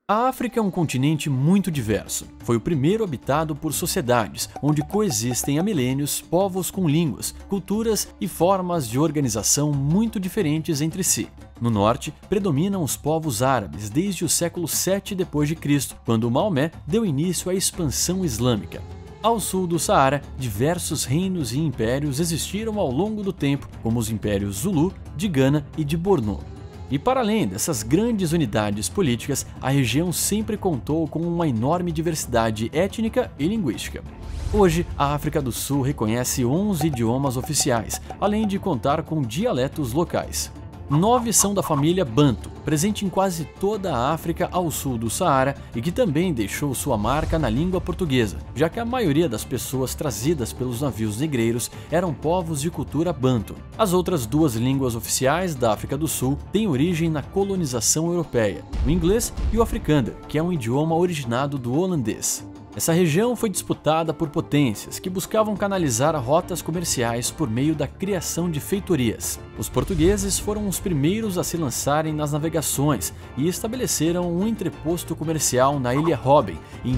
A África é um continente muito diverso. Foi o primeiro habitado por sociedades, onde coexistem há milênios povos com línguas, culturas e formas de organização muito diferentes entre si. No norte, predominam os povos árabes desde o século 7 d.C., quando Maomé deu início à expansão islâmica. Ao sul do Saara, diversos reinos e impérios existiram ao longo do tempo, como os impérios Zulu, de Gana e de Bornu. E para além dessas grandes unidades políticas, a região sempre contou com uma enorme diversidade étnica e linguística. Hoje, a África do Sul reconhece 11 idiomas oficiais, além de contar com dialetos locais. 9 são da família Banto, presente em quase toda a África ao sul do Saara e que também deixou sua marca na língua portuguesa, já que a maioria das pessoas trazidas pelos navios negreiros eram povos de cultura Banto. As outras 2 línguas oficiais da África do Sul têm origem na colonização europeia, o inglês e o afrikaner, que é um idioma originado do holandês. Essa região foi disputada por potências que buscavam canalizar rotas comerciais por meio da criação de feitorias. Os portugueses foram os primeiros a se lançarem nas navegações e estabeleceram um entreposto comercial na Ilha Robben em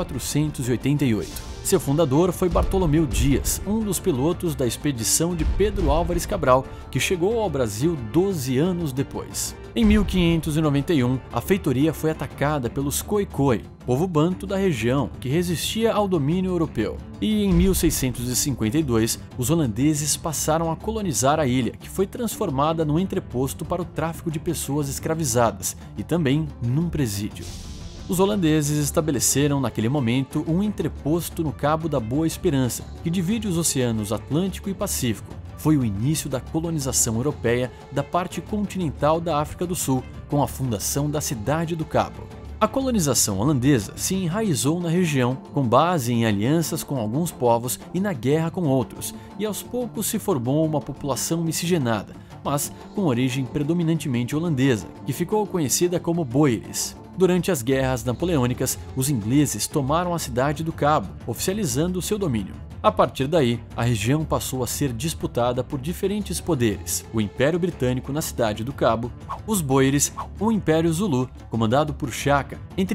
1488. Seu fundador foi Bartolomeu Dias, um dos pilotos da expedição de Pedro Álvares Cabral, que chegou ao Brasil 12 anos depois. Em 1591, a feitoria foi atacada pelos Khoikhoi, povo banto da região que resistia ao domínio europeu. E em 1652, os holandeses passaram a colonizar a ilha, que foi transformada num entreposto para o tráfico de pessoas escravizadas e também num presídio. Os holandeses estabeleceram naquele momento um entreposto no Cabo da Boa Esperança, que divide os oceanos Atlântico e Pacífico. Foi o início da colonização europeia da parte continental da África do Sul, com a fundação da Cidade do Cabo. A colonização holandesa se enraizou na região, com base em alianças com alguns povos e na guerra com outros, e aos poucos se formou uma população miscigenada, mas com origem predominantemente holandesa, que ficou conhecida como Boeres. Durante as guerras napoleônicas, os ingleses tomaram a Cidade do Cabo, oficializando seu domínio. A partir daí, a região passou a ser disputada por diferentes poderes: o Império Britânico na Cidade do Cabo, os Boeres, o Império Zulu, comandado por Shaka. Entre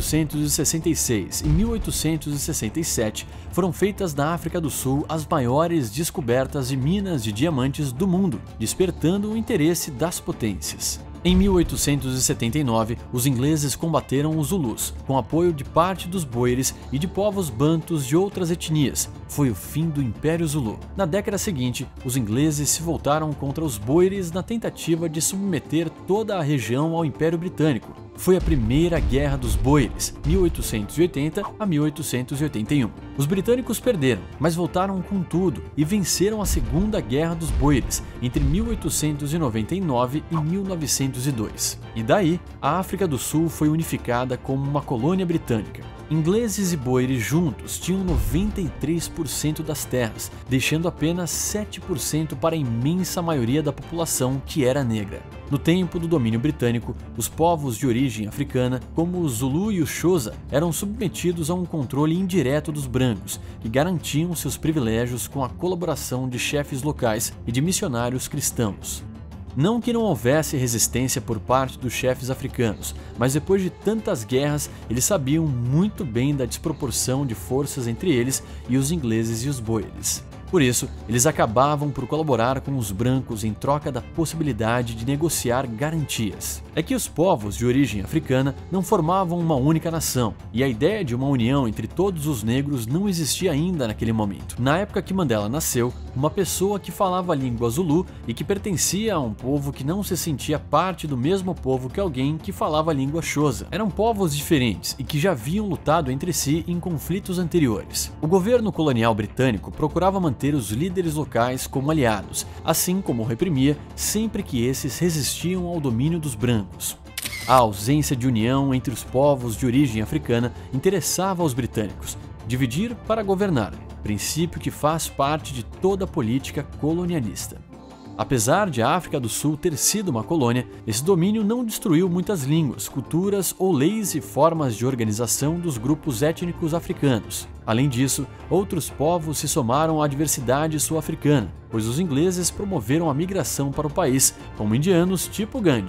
1866 e 1867, foram feitas na África do Sul as maiores descobertas de minas de diamantes do mundo, despertando o interesse das potências. Em 1879, os ingleses combateram os Zulus, com apoio de parte dos Boeres e de povos bantus de outras etnias. Foi o fim do Império Zulu. Na década seguinte, os ingleses se voltaram contra os Boeres na tentativa de submeter toda a região ao Império Britânico. Foi a Primeira Guerra dos Boeres, 1880 a 1881. Os britânicos perderam, mas voltaram com tudo e venceram a Segunda Guerra dos Boeres, entre 1899 e 1902. E daí, a África do Sul foi unificada como uma colônia britânica. Ingleses e Boeres juntos tinham 93% das terras, deixando apenas 7% para a imensa maioria da população que era negra. No tempo do domínio britânico, os povos de origem africana, como o Zulu e o Xhosa, eram submetidos a um controle indireto dos brancos, que garantiam seus privilégios com a colaboração de chefes locais e de missionários cristãos. Não que não houvesse resistência por parte dos chefes africanos, mas depois de tantas guerras, eles sabiam muito bem da desproporção de forças entre eles e os ingleses e os Boeres. Por isso, eles acabavam por colaborar com os brancos em troca da possibilidade de negociar garantias. É que os povos de origem africana não formavam uma única nação, e a ideia de uma união entre todos os negros não existia ainda naquele momento. Na época que Mandela nasceu, uma pessoa que falava a língua Zulu e que pertencia a um povo que não se sentia parte do mesmo povo que alguém que falava a língua Xhosa. Eram povos diferentes e que já haviam lutado entre si em conflitos anteriores. O governo colonial britânico procurava manter os líderes locais como aliados, assim como reprimia sempre que esses resistiam ao domínio dos brancos. A ausência de união entre os povos de origem africana interessava aos britânicos. Dividir para governar, princípio que faz parte de toda a política colonialista. Apesar de a África do Sul ter sido uma colônia, esse domínio não destruiu muitas línguas, culturas ou leis e formas de organização dos grupos étnicos africanos. Além disso, outros povos se somaram à diversidade sul-africana, pois os ingleses promoveram a migração para o país, como indianos tipo Gandhi.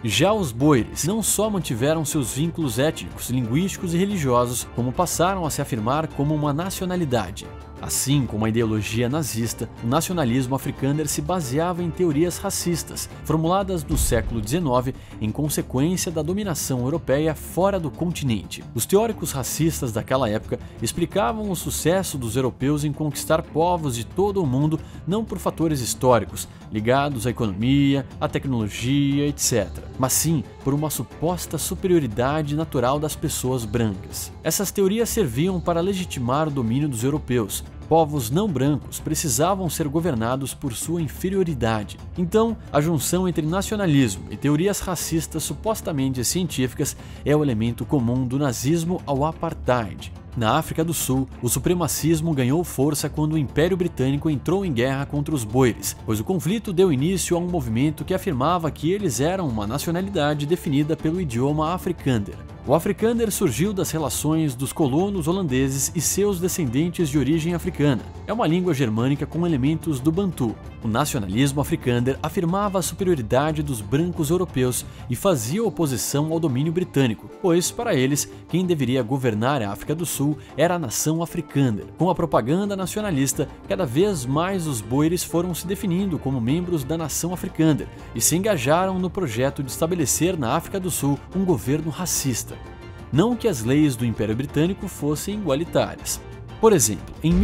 Já os boeres não só mantiveram seus vínculos étnicos, linguísticos e religiosos, como passaram a se afirmar como uma nacionalidade. Assim como a ideologia nazista, o nacionalismo africâner se baseava em teorias racistas, formuladas no século XIX em consequência da dominação europeia fora do continente. Os teóricos racistas daquela época explicavam o sucesso dos europeus em conquistar povos de todo o mundo não por fatores históricos, ligados à economia, à tecnologia, etc., mas sim por uma suposta superioridade natural das pessoas brancas. Essas teorias serviam para legitimar o domínio dos europeus. Povos não brancos precisavam ser governados por sua inferioridade. Então, a junção entre nacionalismo e teorias racistas supostamente científicas é o elemento comum do nazismo ao apartheid. Na África do Sul, o supremacismo ganhou força quando o Império Britânico entrou em guerra contra os boeres, pois o conflito deu início a um movimento que afirmava que eles eram uma nacionalidade definida pelo idioma africâner. O africâner surgiu das relações dos colonos holandeses e seus descendentes de origem africana. É uma língua germânica com elementos do Bantu. O nacionalismo africâner afirmava a superioridade dos brancos europeus e fazia oposição ao domínio britânico, pois, para eles, quem deveria governar a África do Sul era a nação africâner. Com a propaganda nacionalista, cada vez mais os boeres foram se definindo como membros da nação africâner e se engajaram no projeto de estabelecer na África do Sul um governo racista. Não que as leis do Império Britânico fossem igualitárias. Por exemplo, em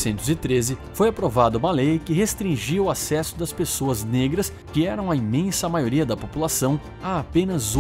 1913 foi aprovada uma lei que restringia o acesso das pessoas negras, que eram a imensa maioria da população, a apenas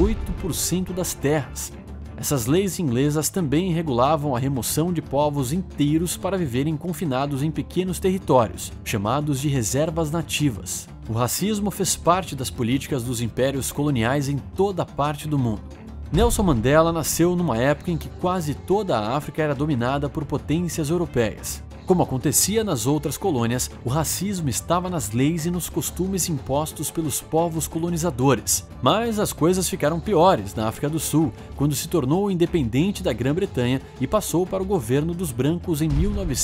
8% das terras. Essas leis inglesas também regulavam a remoção de povos inteiros para viverem confinados em pequenos territórios, chamados de reservas nativas. O racismo fez parte das políticas dos impérios coloniais em toda parte do mundo. Nelson Mandela nasceu numa época em que quase toda a África era dominada por potências europeias. Como acontecia nas outras colônias, o racismo estava nas leis e nos costumes impostos pelos povos colonizadores. Mas as coisas ficaram piores na África do Sul, quando se tornou independente da Grã-Bretanha e passou para o governo dos brancos em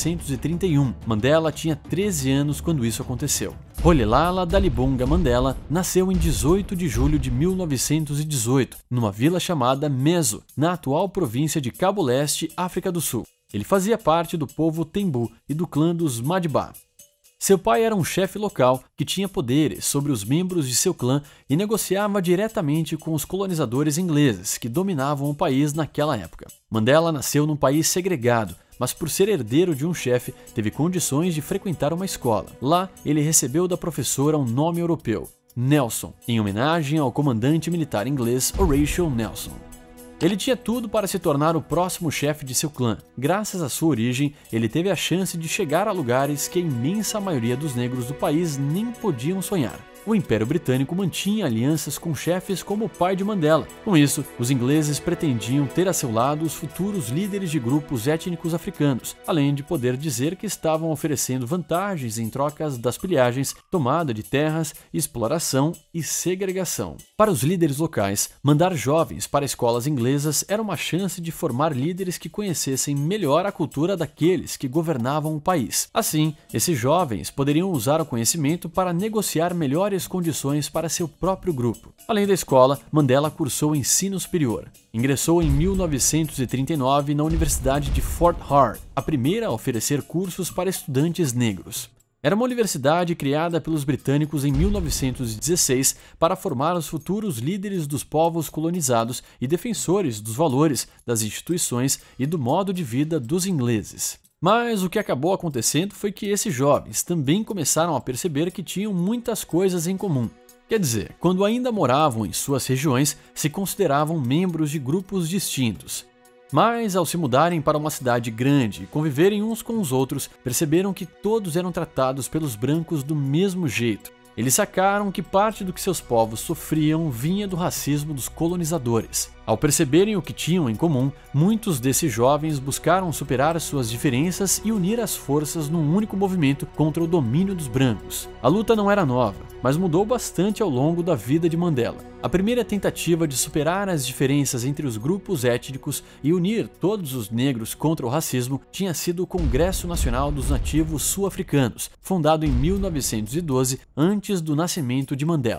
1931. Mandela tinha 13 anos quando isso aconteceu. Rolihlahla Dalibunga Mandela nasceu em 18 de julho de 1918, numa vila chamada Meso, na atual província de Cabo Leste, África do Sul. Ele fazia parte do povo Tembu e do clã dos Madiba. Seu pai era um chefe local que tinha poderes sobre os membros de seu clã e negociava diretamente com os colonizadores ingleses que dominavam o país naquela época. Mandela nasceu num país segregado, mas por ser herdeiro de um chefe, teve condições de frequentar uma escola. Lá, ele recebeu da professora um nome europeu, Nelson, em homenagem ao comandante militar inglês Horatio Nelson. Ele tinha tudo para se tornar o próximo chefe de seu clã. Graças à sua origem, ele teve a chance de chegar a lugares que a imensa maioria dos negros do país nem podiam sonhar. O Império Britânico mantinha alianças com chefes como o pai de Mandela. Com isso, os ingleses pretendiam ter a seu lado os futuros líderes de grupos étnicos africanos, além de poder dizer que estavam oferecendo vantagens em trocas das pilhagens, tomada de terras, exploração e segregação. Para os líderes locais, mandar jovens para escolas inglesas era uma chance de formar líderes que conhecessem melhor a cultura daqueles que governavam o país. Assim, esses jovens poderiam usar o conhecimento para negociar melhores condições para seu próprio grupo. Além da escola, Mandela cursou ensino superior. Ingressou em 1939 na Universidade de Fort Hare, a primeira a oferecer cursos para estudantes negros. Era uma universidade criada pelos britânicos em 1916 para formar os futuros líderes dos povos colonizados e defensores dos valores, das instituições e do modo de vida dos ingleses. Mas o que acabou acontecendo foi que esses jovens também começaram a perceber que tinham muitas coisas em comum. Quer dizer, quando ainda moravam em suas regiões, se consideravam membros de grupos distintos. Mas, ao se mudarem para uma cidade grande e conviverem uns com os outros, perceberam que todos eram tratados pelos brancos do mesmo jeito. Eles sacaram que parte do que seus povos sofriam vinha do racismo dos colonizadores. Ao perceberem o que tinham em comum, muitos desses jovens buscaram superar suas diferenças e unir as forças num único movimento contra o domínio dos brancos. A luta não era nova, mas mudou bastante ao longo da vida de Mandela. A primeira tentativa de superar as diferenças entre os grupos étnicos e unir todos os negros contra o racismo tinha sido o Congresso Nacional dos Nativos Sul-Africanos, fundado em 1912, antes do nascimento de Mandela.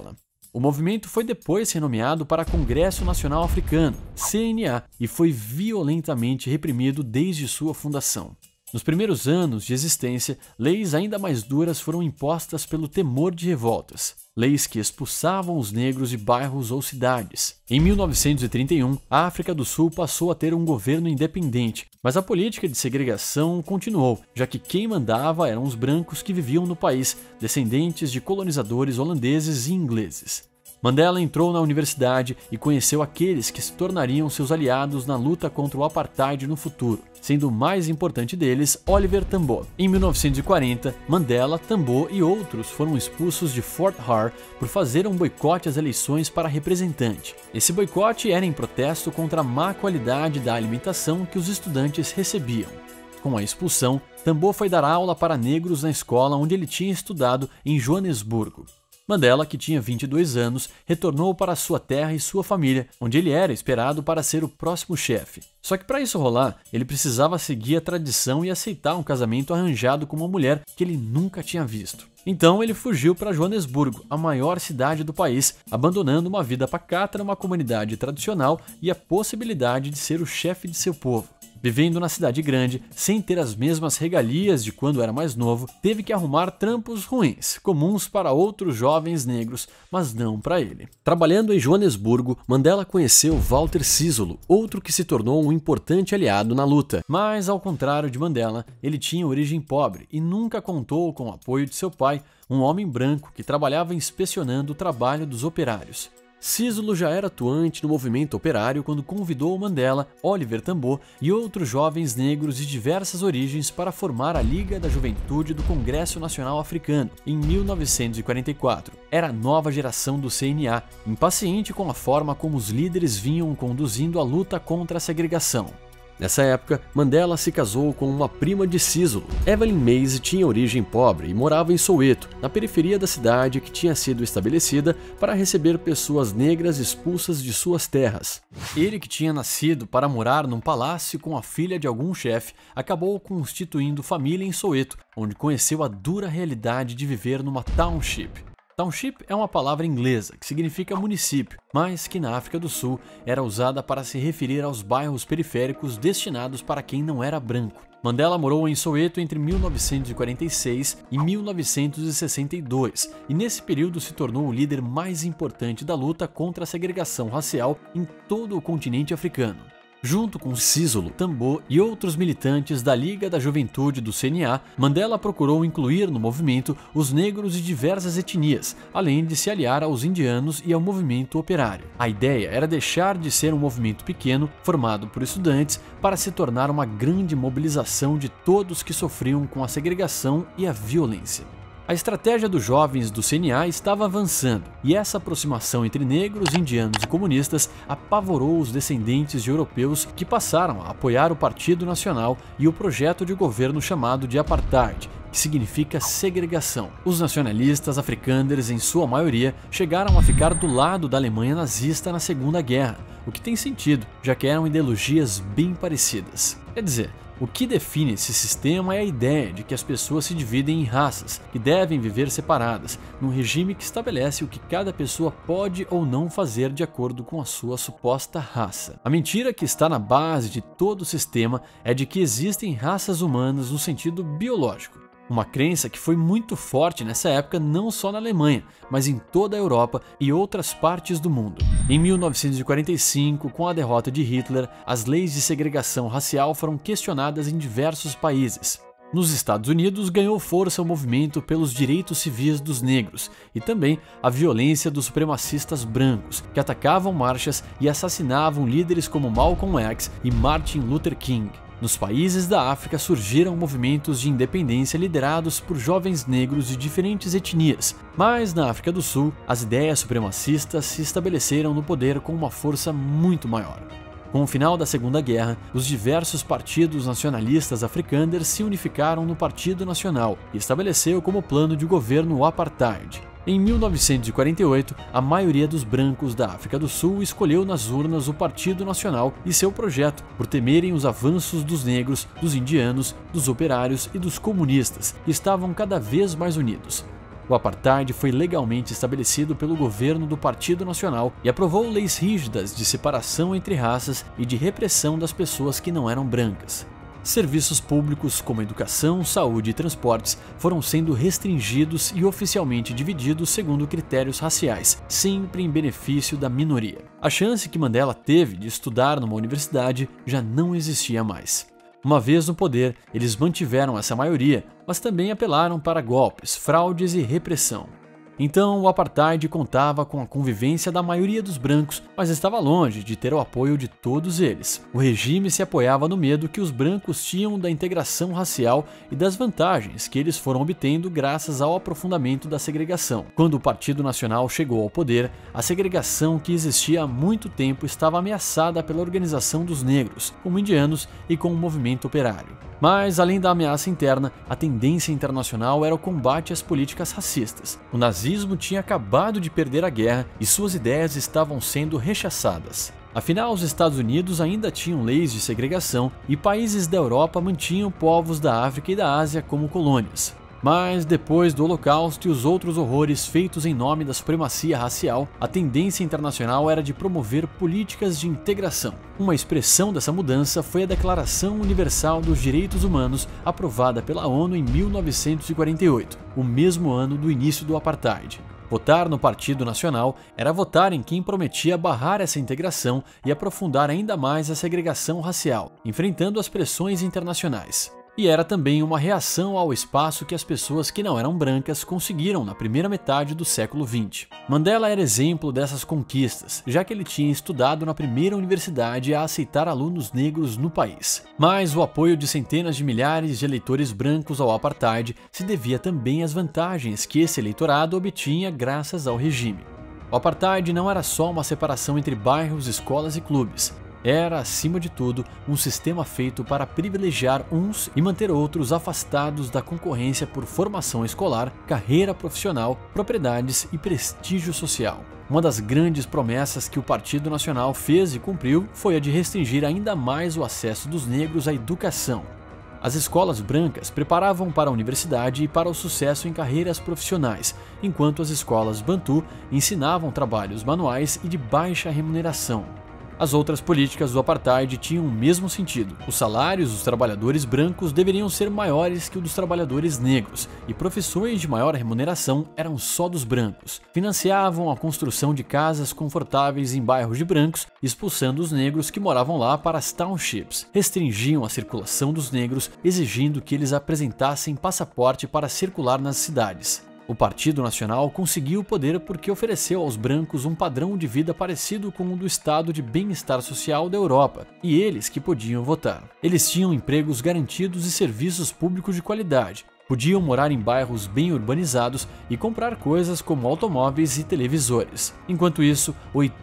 O movimento foi depois renomeado para Congresso Nacional Africano, CNA, e foi violentamente reprimido desde sua fundação. Nos primeiros anos de existência, leis ainda mais duras foram impostas pelo temor de revoltas. Leis que expulsavam os negros de bairros ou cidades. Em 1931, a África do Sul passou a ter um governo independente, mas a política de segregação continuou, já que quem mandava eram os brancos que viviam no país, descendentes de colonizadores holandeses e ingleses. Mandela entrou na universidade e conheceu aqueles que se tornariam seus aliados na luta contra o apartheid no futuro, sendo o mais importante deles Oliver Tambo. Em 1940, Mandela, Tambo e outros foram expulsos de Fort Hare por fazer um boicote às eleições para representante. Esse boicote era em protesto contra a má qualidade da alimentação que os estudantes recebiam. Com a expulsão, Tambo foi dar aula para negros na escola onde ele tinha estudado em Joanesburgo. Mandela, que tinha 22 anos, retornou para sua terra e sua família, onde ele era esperado para ser o próximo chefe. Só que para isso rolar, ele precisava seguir a tradição e aceitar um casamento arranjado com uma mulher que ele nunca tinha visto. Então ele fugiu para Joanesburgo, a maior cidade do país, abandonando uma vida pacata numa comunidade tradicional e a possibilidade de ser o chefe de seu povo. Vivendo na cidade grande, sem ter as mesmas regalias de quando era mais novo, teve que arrumar trampos ruins, comuns para outros jovens negros, mas não para ele. Trabalhando em Joanesburgo, Mandela conheceu Walter Sisulu, outro que se tornou um importante aliado na luta. Mas, ao contrário de Mandela, ele tinha origem pobre e nunca contou com o apoio de seu pai, um homem branco que trabalhava inspecionando o trabalho dos operários. Sisulu já era atuante no movimento operário quando convidou Mandela, Oliver Tambo e outros jovens negros de diversas origens para formar a Liga da Juventude do Congresso Nacional Africano, em 1944. Era a nova geração do CNA, impaciente com a forma como os líderes vinham conduzindo a luta contra a segregação. Nessa época, Mandela se casou com uma prima de Sisulu. Evelyn Mays tinha origem pobre e morava em Soweto, na periferia da cidade que tinha sido estabelecida para receber pessoas negras expulsas de suas terras. Ele, que tinha nascido para morar num palácio com a filha de algum chefe, acabou constituindo família em Soweto, onde conheceu a dura realidade de viver numa township. Township é uma palavra inglesa que significa município, mas que na África do Sul era usada para se referir aos bairros periféricos destinados para quem não era branco. Mandela morou em Soweto entre 1946 e 1962 e nesse período se tornou o líder mais importante da luta contra a segregação racial em todo o continente africano. Junto com Sisulu, Tambo e outros militantes da Liga da Juventude do CNA, Mandela procurou incluir no movimento os negros de diversas etnias, além de se aliar aos indianos e ao movimento operário. A ideia era deixar de ser um movimento pequeno, formado por estudantes, para se tornar uma grande mobilização de todos que sofriam com a segregação e a violência. A estratégia dos jovens do CNA estava avançando, e essa aproximação entre negros, indianos e comunistas apavorou os descendentes de europeus que passaram a apoiar o Partido Nacional e o projeto de governo chamado de Apartheid, que significa segregação. Os nacionalistas africâners, em sua maioria, chegaram a ficar do lado da Alemanha nazista na Segunda Guerra, o que tem sentido, já que eram ideologias bem parecidas. Quer dizer, o que define esse sistema é a ideia de que as pessoas se dividem em raças, que devem viver separadas, num regime que estabelece o que cada pessoa pode ou não fazer de acordo com a sua suposta raça. A mentira que está na base de todo o sistema é de que existem raças humanas no sentido biológico. Uma crença que foi muito forte nessa época não só na Alemanha, mas em toda a Europa e outras partes do mundo. Em 1945, com a derrota de Hitler, as leis de segregação racial foram questionadas em diversos países. Nos Estados Unidos, ganhou força o movimento pelos direitos civis dos negros e também a violência dos supremacistas brancos, que atacavam marchas e assassinavam líderes como Malcolm X e Martin Luther King. Nos países da África surgiram movimentos de independência liderados por jovens negros de diferentes etnias, mas na África do Sul, as ideias supremacistas se estabeleceram no poder com uma força muito maior. Com o final da Segunda Guerra, os diversos partidos nacionalistas africanos se unificaram no Partido Nacional e estabeleceu como plano de governo o Apartheid. Em 1948, a maioria dos brancos da África do Sul escolheu nas urnas o Partido Nacional e seu projeto, por temerem os avanços dos negros, dos indianos, dos operários e dos comunistas, que estavam cada vez mais unidos. O apartheid foi legalmente estabelecido pelo governo do Partido Nacional e aprovou leis rígidas de separação entre raças e de repressão das pessoas que não eram brancas. Serviços públicos como educação, saúde e transportes foram sendo restringidos e oficialmente divididos segundo critérios raciais, sempre em benefício da minoria. A chance que Mandela teve de estudar numa universidade já não existia mais. Uma vez no poder, eles mantiveram essa maioria, mas também apelaram para golpes, fraudes e repressão. Então, o apartheid contava com a convivência da maioria dos brancos, mas estava longe de ter o apoio de todos eles. O regime se apoiava no medo que os brancos tinham da integração racial e das vantagens que eles foram obtendo graças ao aprofundamento da segregação. Quando o Partido Nacional chegou ao poder, a segregação que existia há muito tempo estava ameaçada pela organização dos negros, como indianos e com o movimento operário. Mas, além da ameaça interna, a tendência internacional era o combate às políticas racistas. O nazismo tinha acabado de perder a guerra e suas ideias estavam sendo rechaçadas. Afinal, os Estados Unidos ainda tinham leis de segregação e países da Europa mantinham povos da África e da Ásia como colônias. Mas depois do Holocausto e os outros horrores feitos em nome da supremacia racial, a tendência internacional era de promover políticas de integração. Uma expressão dessa mudança foi a Declaração Universal dos Direitos Humanos, aprovada pela ONU em 1948, o mesmo ano do início do apartheid. Votar no Partido Nacional era votar em quem prometia barrar essa integração e aprofundar ainda mais a segregação racial, enfrentando as pressões internacionais. E era também uma reação ao espaço que as pessoas que não eram brancas conseguiram na primeira metade do século XX. Mandela era exemplo dessas conquistas, já que ele tinha estudado na primeira universidade a aceitar alunos negros no país. Mas o apoio de centenas de milhares de eleitores brancos ao apartheid se devia também às vantagens que esse eleitorado obtinha graças ao regime. O apartheid não era só uma separação entre bairros, escolas e clubes. Era, acima de tudo, um sistema feito para privilegiar uns e manter outros afastados da concorrência por formação escolar, carreira profissional, propriedades e prestígio social. Uma das grandes promessas que o Partido Nacional fez e cumpriu foi a de restringir ainda mais o acesso dos negros à educação. As escolas brancas preparavam para a universidade e para o sucesso em carreiras profissionais, enquanto as escolas bantu ensinavam trabalhos manuais e de baixa remuneração. As outras políticas do apartheid tinham o mesmo sentido. Os salários dos trabalhadores brancos deveriam ser maiores que os dos trabalhadores negros, e profissões de maior remuneração eram só dos brancos. Financiavam a construção de casas confortáveis em bairros de brancos, expulsando os negros que moravam lá para as townships. Restringiam a circulação dos negros, exigindo que eles apresentassem passaporte para circular nas cidades. O Partido Nacional conseguiu o poder porque ofereceu aos brancos um padrão de vida parecido com o do estado de bem-estar social da Europa, e eles que podiam votar. Eles tinham empregos garantidos e serviços públicos de qualidade. Podiam morar em bairros bem urbanizados e comprar coisas como automóveis e televisores. Enquanto isso,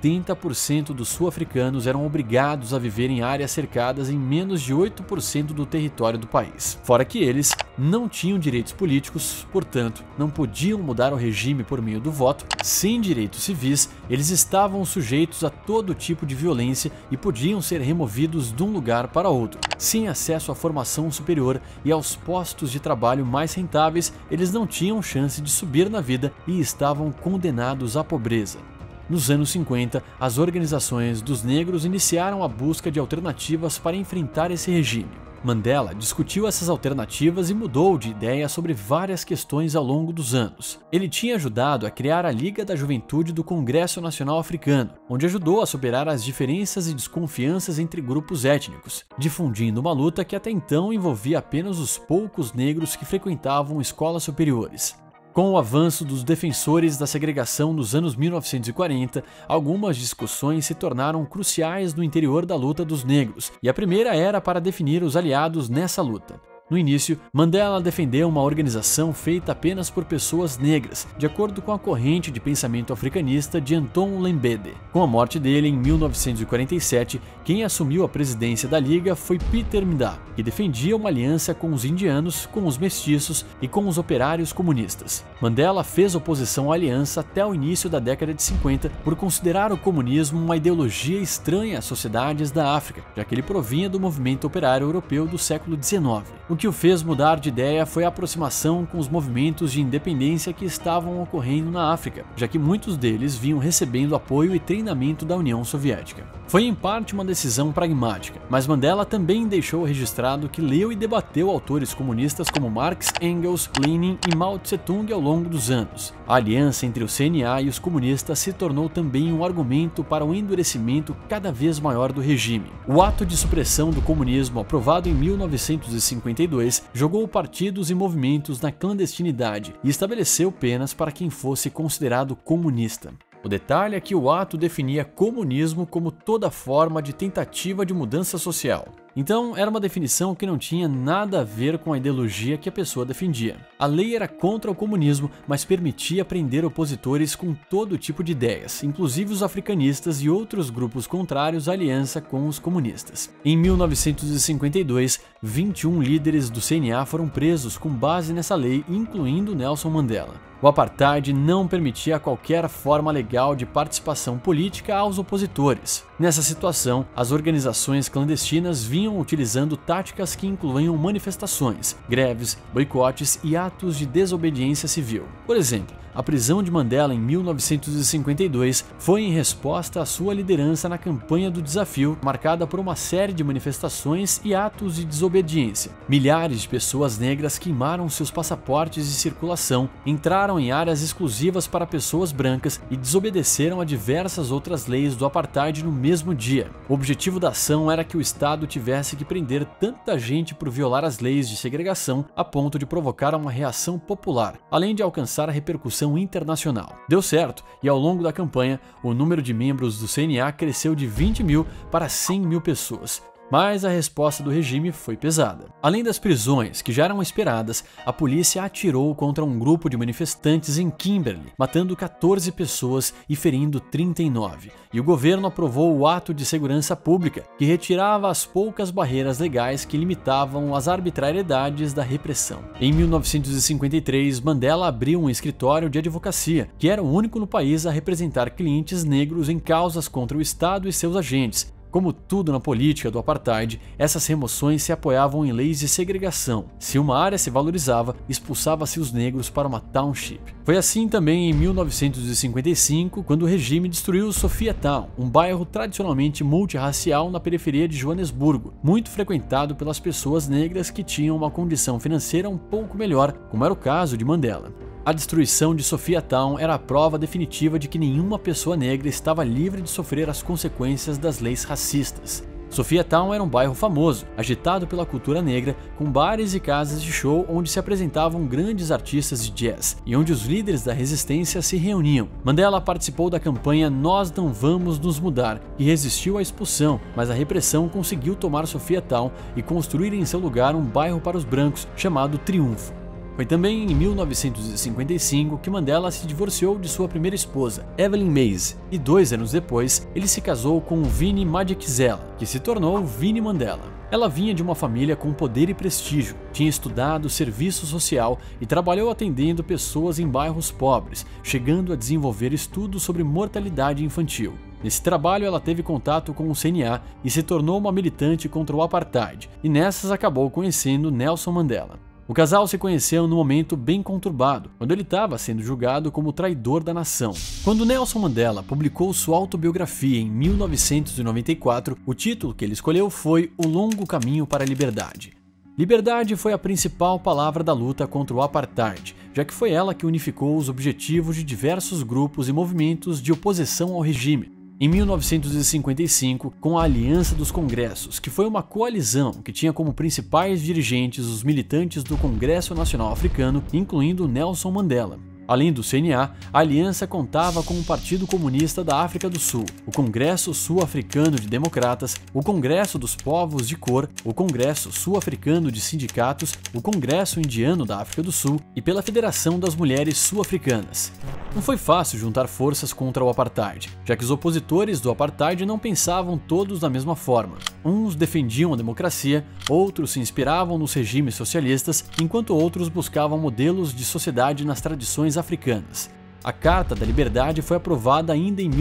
80% dos sul-africanos eram obrigados a viver em áreas cercadas em menos de 8% do território do país. Fora que eles não tinham direitos políticos, portanto, não podiam mudar o regime por meio do voto. Sem direitos civis, eles estavam sujeitos a todo tipo de violência e podiam ser removidos de um lugar para outro. Sem acesso à formação superior e aos postos de trabalho mais rentáveis, eles não tinham chance de subir na vida e estavam condenados à pobreza. Nos anos 50, as organizações dos negros iniciaram a busca de alternativas para enfrentar esse regime. Mandela discutiu essas alternativas e mudou de ideia sobre várias questões ao longo dos anos. Ele tinha ajudado a criar a Liga da Juventude do Congresso Nacional Africano, onde ajudou a superar as diferenças e desconfianças entre grupos étnicos, difundindo uma luta que até então envolvia apenas os poucos negros que frequentavam escolas superiores. Com o avanço dos defensores da segregação nos anos 1940, algumas discussões se tornaram cruciais no interior da luta dos negros, e a primeira era para definir os aliados nessa luta. No início, Mandela defendeu uma organização feita apenas por pessoas negras, de acordo com a corrente de pensamento africanista de Anton Lembede. Com a morte dele em 1947, quem assumiu a presidência da Liga foi Peter Mda, que defendia uma aliança com os indianos, com os mestiços e com os operários comunistas. Mandela fez oposição à aliança até o início da década de 50 por considerar o comunismo uma ideologia estranha às sociedades da África, já que ele provinha do movimento operário europeu do século XIX. O O que o fez mudar de ideia foi a aproximação com os movimentos de independência que estavam ocorrendo na África, já que muitos deles vinham recebendo apoio e treinamento da União Soviética. Foi em parte uma decisão pragmática, mas Mandela também deixou registrado que leu e debateu autores comunistas como Marx, Engels, Lenin e Mao Tse-tung ao longo dos anos. A aliança entre o CNA e os comunistas se tornou também um argumento para o endurecimento cada vez maior do regime. O ato de supressão do comunismo, aprovado em 1952, jogou partidos e movimentos na clandestinidade e estabeleceu penas para quem fosse considerado comunista. O detalhe é que o ato definia comunismo como toda forma de tentativa de mudança social. Então, era uma definição que não tinha nada a ver com a ideologia que a pessoa defendia. A lei era contra o comunismo, mas permitia prender opositores com todo tipo de ideias, inclusive os africanistas e outros grupos contrários à aliança com os comunistas. Em 1952, 21 líderes do CNA foram presos com base nessa lei, incluindo Nelson Mandela. O apartheid não permitia qualquer forma legal de participação política aos opositores. Nessa situação, as organizações clandestinas vinham utilizando táticas que incluíam manifestações, greves, boicotes e atos de desobediência civil. Por exemplo, a prisão de Mandela em 1952 foi em resposta à sua liderança na campanha do desafio, marcada por uma série de manifestações e atos de desobediência. Milhares de pessoas negras queimaram seus passaportes de circulação, entraram em áreas exclusivas para pessoas brancas e desobedeceram a diversas outras leis do apartheid no mesmo dia. O objetivo da ação era que o Estado tivesse que prender tanta gente por violar as leis de segregação a ponto de provocar uma reação popular, além de alcançar a repercussão internacional. Deu certo, e ao longo da campanha, o número de membros do CNA cresceu de 20 mil para 100 mil pessoas. Mas a resposta do regime foi pesada. Além das prisões, que já eram esperadas, a polícia atirou contra um grupo de manifestantes em Kimberley, matando 14 pessoas e ferindo 39. E o governo aprovou o Ato de Segurança Pública, que retirava as poucas barreiras legais que limitavam as arbitrariedades da repressão. Em 1953, Mandela abriu um escritório de advocacia, que era o único no país a representar clientes negros em causas contra o Estado e seus agentes. Como tudo na política do apartheid, essas remoções se apoiavam em leis de segregação. Se uma área se valorizava, expulsava-se os negros para uma township. Foi assim também em 1955, quando o regime destruiu Sophiatown, um bairro tradicionalmente multirracial na periferia de Joanesburgo, muito frequentado pelas pessoas negras que tinham uma condição financeira um pouco melhor, como era o caso de Mandela. A destruição de Sophiatown era a prova definitiva de que nenhuma pessoa negra estava livre de sofrer as consequências das leis racistas. Sophiatown era um bairro famoso, agitado pela cultura negra, com bares e casas de show onde se apresentavam grandes artistas de jazz e onde os líderes da resistência se reuniam. Mandela participou da campanha Nós Não Vamos Nos Mudar, que resistiu à expulsão, mas a repressão conseguiu tomar Sophiatown e construir em seu lugar um bairro para os brancos, chamado Triunfo. Foi também em 1955 que Mandela se divorciou de sua primeira esposa, Evelyn Mays, e 2 anos depois ele se casou com Winnie Madikizela, que se tornou Winnie Mandela. Ela vinha de uma família com poder e prestígio, tinha estudado serviço social e trabalhou atendendo pessoas em bairros pobres, chegando a desenvolver estudos sobre mortalidade infantil. Nesse trabalho ela teve contato com o CNA e se tornou uma militante contra o apartheid, e nessas acabou conhecendo Nelson Mandela. O casal se conheceu num momento bem conturbado, quando ele estava sendo julgado como traidor da nação. Quando Nelson Mandela publicou sua autobiografia em 1994, o título que ele escolheu foi O Longo Caminho para a Liberdade. Liberdade foi a principal palavra da luta contra o apartheid, já que foi ela que unificou os objetivos de diversos grupos e movimentos de oposição ao regime. Em 1955, com a Aliança dos Congressos, que foi uma coalizão que tinha como principais dirigentes os militantes do Congresso Nacional Africano, incluindo Nelson Mandela. Além do CNA, a aliança contava com o Partido Comunista da África do Sul, o Congresso Sul-Africano de Democratas, o Congresso dos Povos de Cor, o Congresso Sul-Africano de Sindicatos, o Congresso Indiano da África do Sul e pela Federação das Mulheres Sul-Africanas. Não foi fácil juntar forças contra o apartheid, já que os opositores do apartheid não pensavam todos da mesma forma. Uns defendiam a democracia, outros se inspiravam nos regimes socialistas, enquanto outros buscavam modelos de sociedade nas tradições africanas. A Carta da Liberdade foi aprovada ainda em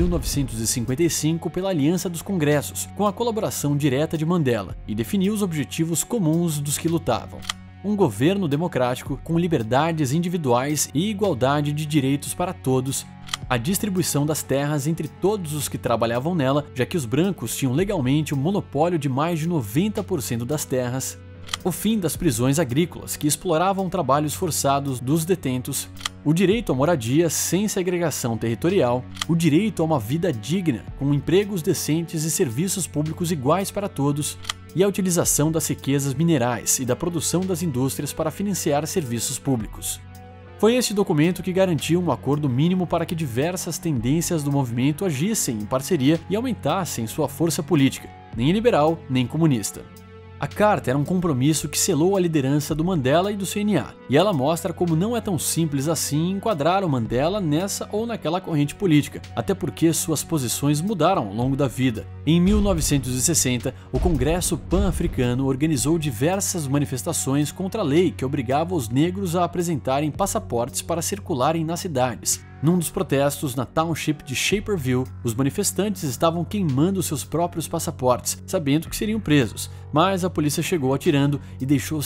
1955 pela Aliança dos Congressos, com a colaboração direta de Mandela, e definiu os objetivos comuns dos que lutavam. um governo democrático com liberdades individuais e igualdade de direitos para todos, a distribuição das terras entre todos os que trabalhavam nela, já que os brancos tinham legalmente o monopólio de mais de 90% das terras, o fim das prisões agrícolas que exploravam trabalhos forçados dos detentos, o direito à moradia sem segregação territorial, o direito a uma vida digna, com empregos decentes e serviços públicos iguais para todos, e a utilização das riquezas minerais e da produção das indústrias para financiar serviços públicos. Foi este documento que garantiu um acordo mínimo para que diversas tendências do movimento agissem em parceria e aumentassem sua força política, nem liberal nem comunista. A carta era um compromisso que selou a liderança do Mandela e do CNA, e ela mostra como não é tão simples assim enquadrar o Mandela nessa ou naquela corrente política, até porque suas posições mudaram ao longo da vida. Em 1960, o Congresso Pan-Africano organizou diversas manifestações contra a lei que obrigava os negros a apresentarem passaportes para circularem nas cidades. Num dos protestos na township de Shaperville, os manifestantes estavam queimando seus próprios passaportes, sabendo que seriam presos, mas a polícia chegou atirando e deixou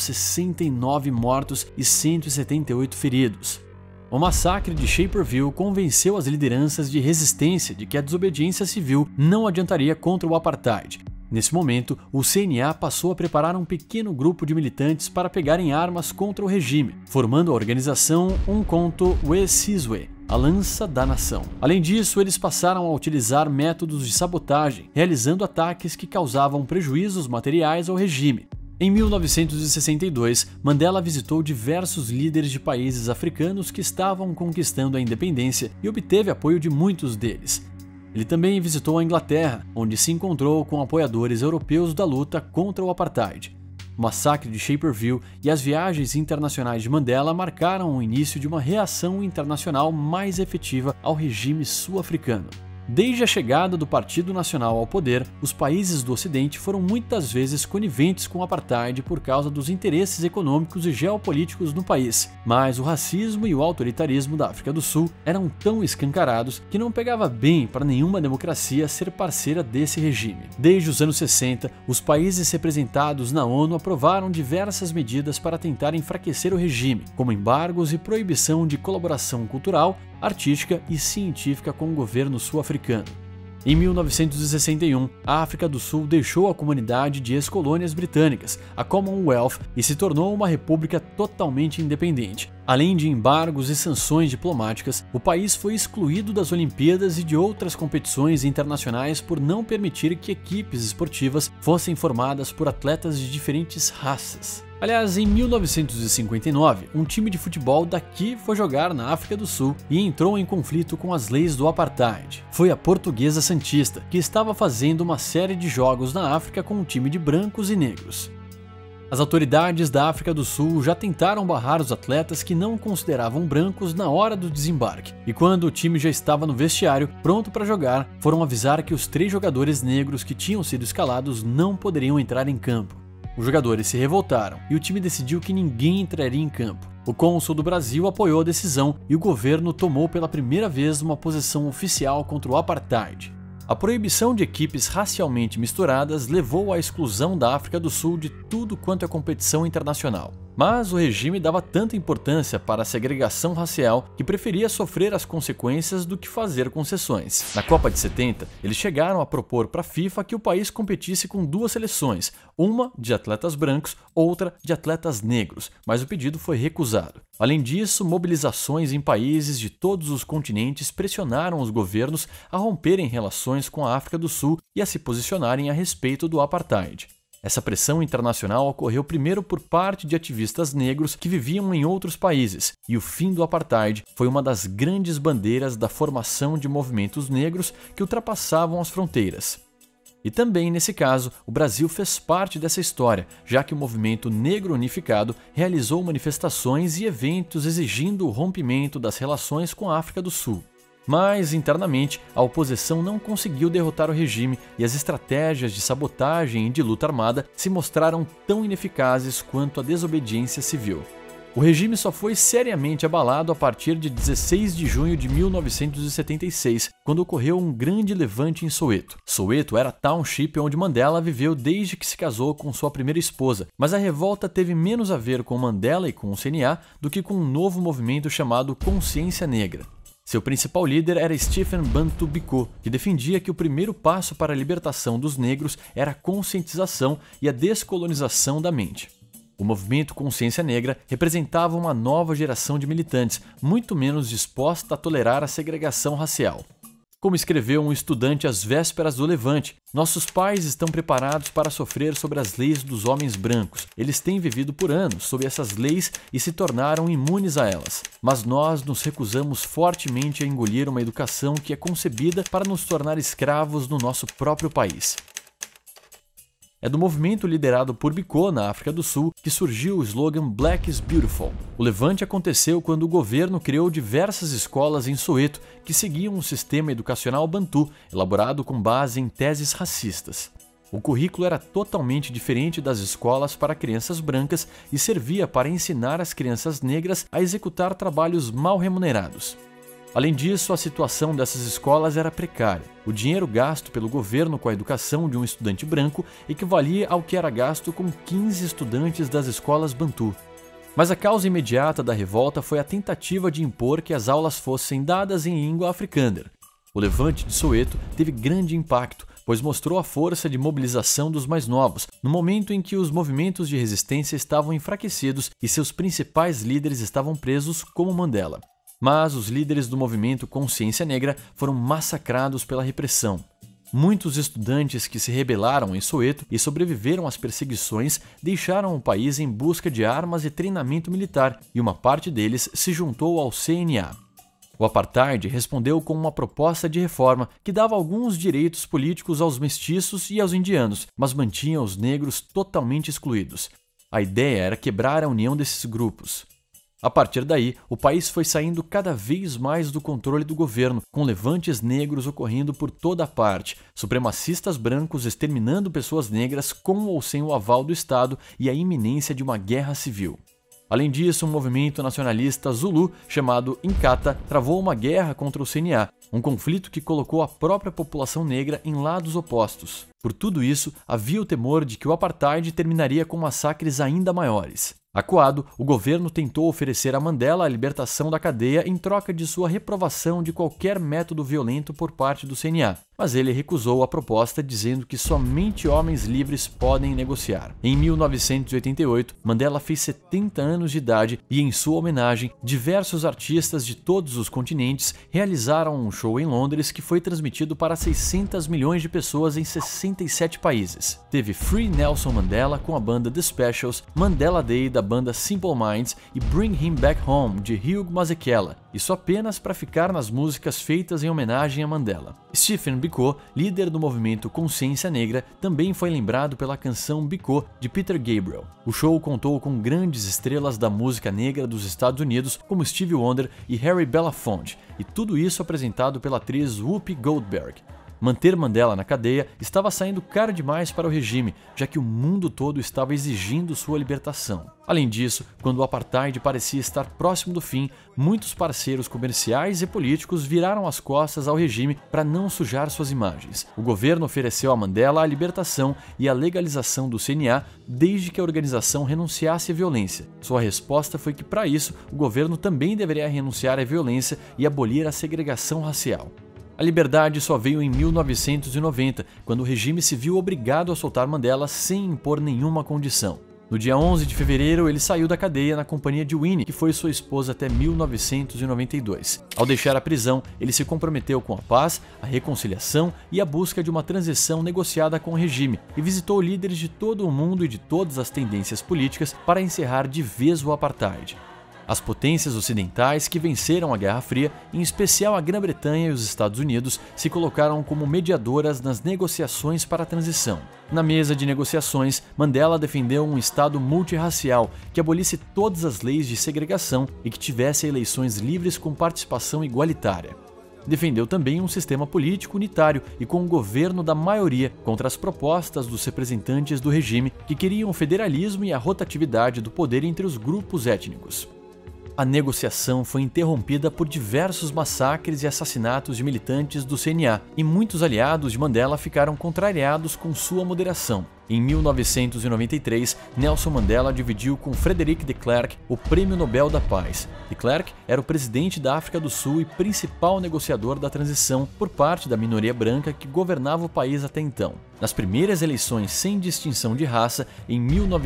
69 mortos e 178 feridos. O massacre de Shaperville convenceu as lideranças de resistência de que a desobediência civil não adiantaria contra o apartheid. Nesse momento, o CNA passou a preparar um pequeno grupo de militantes para pegarem armas contra o regime, formando a organização Umkhonto we Sizwe, a Lança da Nação. Além disso, eles passaram a utilizar métodos de sabotagem, realizando ataques que causavam prejuízos materiais ao regime. Em 1962, Mandela visitou diversos líderes de países africanos que estavam conquistando a independência e obteve apoio de muitos deles. Ele também visitou a Inglaterra, onde se encontrou com apoiadores europeus da luta contra o apartheid. O massacre de Shaperville e as viagens internacionais de Mandela marcaram o início de uma reação internacional mais efetiva ao regime sul-africano. Desde a chegada do Partido Nacional ao poder, os países do Ocidente foram muitas vezes coniventes com o apartheid por causa dos interesses econômicos e geopolíticos no país, mas o racismo e o autoritarismo da África do Sul eram tão escancarados que não pegava bem para nenhuma democracia ser parceira desse regime. Desde os anos 60, os países representados na ONU aprovaram diversas medidas para tentar enfraquecer o regime, como embargos e proibição de colaboração cultural, artística e científica com o governo sul-africano. Em 1961, a África do Sul deixou a comunidade de ex-colônias britânicas, a Commonwealth, e se tornou uma república totalmente independente. Além de embargos e sanções diplomáticas, o país foi excluído das Olimpíadas e de outras competições internacionais por não permitir que equipes esportivas fossem formadas por atletas de diferentes raças. Aliás, em 1959, um time de futebol daqui foi jogar na África do Sul e entrou em conflito com as leis do apartheid. Foi a Portuguesa Santista, que estava fazendo uma série de jogos na África com um time de brancos e negros. As autoridades da África do Sul já tentaram barrar os atletas que não consideravam brancos na hora do desembarque, e quando o time já estava no vestiário, pronto para jogar, foram avisar que os 3 jogadores negros que tinham sido escalados não poderiam entrar em campo. Os jogadores se revoltaram e o time decidiu que ninguém entraria em campo. O cônsul do Brasil apoiou a decisão e o governo tomou pela primeira vez uma posição oficial contra o apartheid. A proibição de equipes racialmente misturadas levou à exclusão da África do Sul de tudo quanto é competição internacional. Mas o regime dava tanta importância para a segregação racial que preferia sofrer as consequências do que fazer concessões. Na Copa de 70, eles chegaram a propor para a FIFA que o país competisse com 2 seleções, uma de atletas brancos, outra de atletas negros, mas o pedido foi recusado. Além disso, mobilizações em países de todos os continentes pressionaram os governos a romperem relações com a África do Sul e a se posicionarem a respeito do apartheid. Essa pressão internacional ocorreu primeiro por parte de ativistas negros que viviam em outros países, e o fim do apartheid foi uma das grandes bandeiras da formação de movimentos negros que ultrapassavam as fronteiras. E também, nesse caso, o Brasil fez parte dessa história, já que o movimento negro unificado realizou manifestações e eventos exigindo o rompimento das relações com a África do Sul. Mas, internamente, a oposição não conseguiu derrotar o regime e as estratégias de sabotagem e de luta armada se mostraram tão ineficazes quanto a desobediência civil. O regime só foi seriamente abalado a partir de 16 de junho de 1976, quando ocorreu um grande levante em Soweto. Soweto era a township onde Mandela viveu desde que se casou com sua primeira esposa, mas a revolta teve menos a ver com Mandela e com o CNA do que com um novo movimento chamado Consciência Negra. Seu principal líder era Stephen Bantu Biko, que defendia que o primeiro passo para a libertação dos negros era a conscientização e a descolonização da mente. O movimento Consciência Negra representava uma nova geração de militantes, muito menos disposta a tolerar a segregação racial. Como escreveu um estudante às vésperas do levante, nossos pais estão preparados para sofrer sobre as leis dos homens brancos. Eles têm vivido por anos sob essas leis e se tornaram imunes a elas. Mas nós nos recusamos fortemente a engolir uma educação que é concebida para nos tornar escravos no nosso próprio país. É do movimento liderado por Biko, na África do Sul, que surgiu o slogan Black is Beautiful. O levante aconteceu quando o governo criou diversas escolas em Soweto que seguiam um sistema educacional bantu, elaborado com base em teses racistas. O currículo era totalmente diferente das escolas para crianças brancas e servia para ensinar as crianças negras a executar trabalhos mal remunerados. Além disso, a situação dessas escolas era precária. O dinheiro gasto pelo governo com a educação de um estudante branco equivalia ao que era gasto com 15 estudantes das escolas bantu. Mas a causa imediata da revolta foi a tentativa de impor que as aulas fossem dadas em língua africâner. O levante de Soweto teve grande impacto, pois mostrou a força de mobilização dos mais novos, no momento em que os movimentos de resistência estavam enfraquecidos e seus principais líderes estavam presos, como Mandela. Mas os líderes do movimento Consciência Negra foram massacrados pela repressão. Muitos estudantes que se rebelaram em Soweto e sobreviveram às perseguições deixaram o país em busca de armas e treinamento militar, e uma parte deles se juntou ao CNA. O apartheid respondeu com uma proposta de reforma que dava alguns direitos políticos aos mestiços e aos indianos, mas mantinha os negros totalmente excluídos. A ideia era quebrar a união desses grupos. A partir daí, o país foi saindo cada vez mais do controle do governo, com levantes negros ocorrendo por toda parte, supremacistas brancos exterminando pessoas negras com ou sem o aval do Estado e a iminência de uma guerra civil. Além disso, um movimento nacionalista Zulu, chamado Inkatha, travou uma guerra contra o CNA, um conflito que colocou a própria população negra em lados opostos. Por tudo isso, havia o temor de que o apartheid terminaria com massacres ainda maiores. Acuado, o governo tentou oferecer a Mandela a libertação da cadeia em troca de sua reprovação de qualquer método violento por parte do CNA, mas ele recusou a proposta, dizendo que somente homens livres podem negociar. Em 1988, Mandela fez 70 anos de idade e, em sua homenagem, diversos artistas de todos os continentes realizaram um show em Londres que foi transmitido para 600 milhões de pessoas em 67 países. Teve Free Nelson Mandela com a banda The Specials, Mandela Day da banda Simple Minds e Bring Him Back Home de Hugh Masekela, isso apenas para ficar nas músicas feitas em homenagem a Mandela. Stephen Biko, líder do movimento Consciência Negra, também foi lembrado pela canção Biko de Peter Gabriel. O show contou com grandes estrelas da música negra dos Estados Unidos como Stevie Wonder e Harry Belafonte, e tudo isso apresentado pela atriz Whoopi Goldberg. Manter Mandela na cadeia estava saindo caro demais para o regime, já que o mundo todo estava exigindo sua libertação. Além disso, quando o apartheid parecia estar próximo do fim, muitos parceiros comerciais e políticos viraram as costas ao regime para não sujar suas imagens. O governo ofereceu a Mandela a libertação e a legalização do CNA desde que a organização renunciasse à violência. Sua resposta foi que, para isso, o governo também deveria renunciar à violência e abolir a segregação racial. A liberdade só veio em 1990, quando o regime se viu obrigado a soltar Mandela sem impor nenhuma condição. No dia 11 de fevereiro, ele saiu da cadeia na companhia de Winnie, que foi sua esposa até 1992. Ao deixar a prisão, ele se comprometeu com a paz, a reconciliação e a busca de uma transição negociada com o regime, e visitou líderes de todo o mundo e de todas as tendências políticas para encerrar de vez o apartheid. As potências ocidentais que venceram a Guerra Fria, em especial a Grã-Bretanha e os Estados Unidos, se colocaram como mediadoras nas negociações para a transição. Na mesa de negociações, Mandela defendeu um Estado multirracial que abolisse todas as leis de segregação e que tivesse eleições livres com participação igualitária. Defendeu também um sistema político unitário e com um governo da maioria contra as propostas dos representantes do regime que queriam o federalismo e a rotatividade do poder entre os grupos étnicos. A negociação foi interrompida por diversos massacres e assassinatos de militantes do CNA, e muitos aliados de Mandela ficaram contrariados com sua moderação. Em 1993, Nelson Mandela dividiu com Frederic de Klerk o Prêmio Nobel da Paz. De Klerk era o presidente da África do Sul e principal negociador da transição por parte da minoria branca que governava o país até então. Nas primeiras eleições sem distinção de raça, em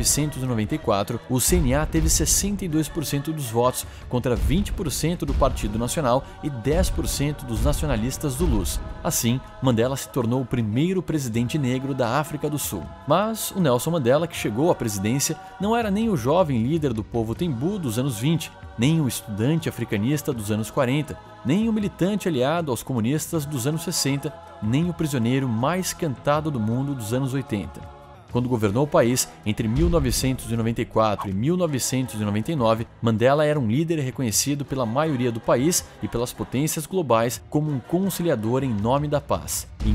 1994, o CNA teve 62% dos votos contra 20% do Partido Nacional e 10% dos nacionalistas zulus. Assim, Mandela se tornou o primeiro presidente negro da África do Sul. Mas o Nelson Mandela, que chegou à presidência, não era nem o jovem líder do povo Tembu dos anos 20, nem o estudante africanista dos anos 40, nem o militante aliado aos comunistas dos anos 60, nem o prisioneiro mais cantado do mundo dos anos 80. Quando governou o país entre 1994 e 1999, Mandela era um líder reconhecido pela maioria do país e pelas potências globais como um conciliador em nome da paz. Em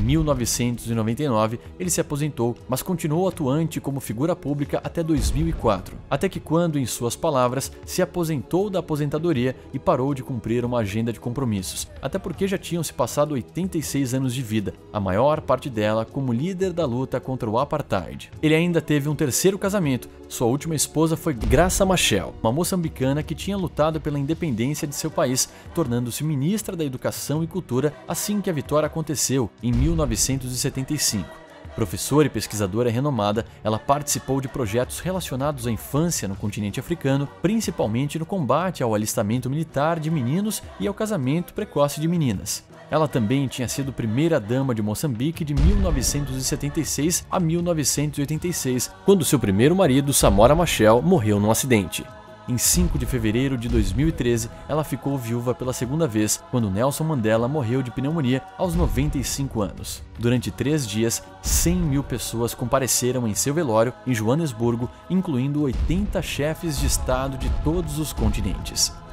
1999, ele se aposentou, mas continuou atuante como figura pública até 2004, até que quando, em suas palavras, se aposentou da aposentadoria e parou de cumprir uma agenda de compromissos, até porque já tinham se passado 86 anos de vida, a maior parte dela como líder da luta contra o apartheid. Ele ainda teve um terceiro casamento. Sua última esposa foi Graça Machel, uma moçambicana que tinha lutado pela independência de seu país, tornando-se ministra da Educação e Cultura assim que a vitória aconteceu, em 1975. Professora e pesquisadora renomada, ela participou de projetos relacionados à infância no continente africano, principalmente no combate ao alistamento militar de meninos e ao casamento precoce de meninas. Ela também tinha sido primeira-dama de Moçambique de 1976 a 1986, quando seu primeiro marido, Samora Machel, morreu num acidente. Em 5 de fevereiro de 2013, ela ficou viúva pela segunda vez, quando Nelson Mandela morreu de pneumonia aos 95 anos. Durante 3 dias, 100 mil pessoas compareceram em seu velório em Joanesburgo, incluindo 80 chefes de estado de todos os continentes.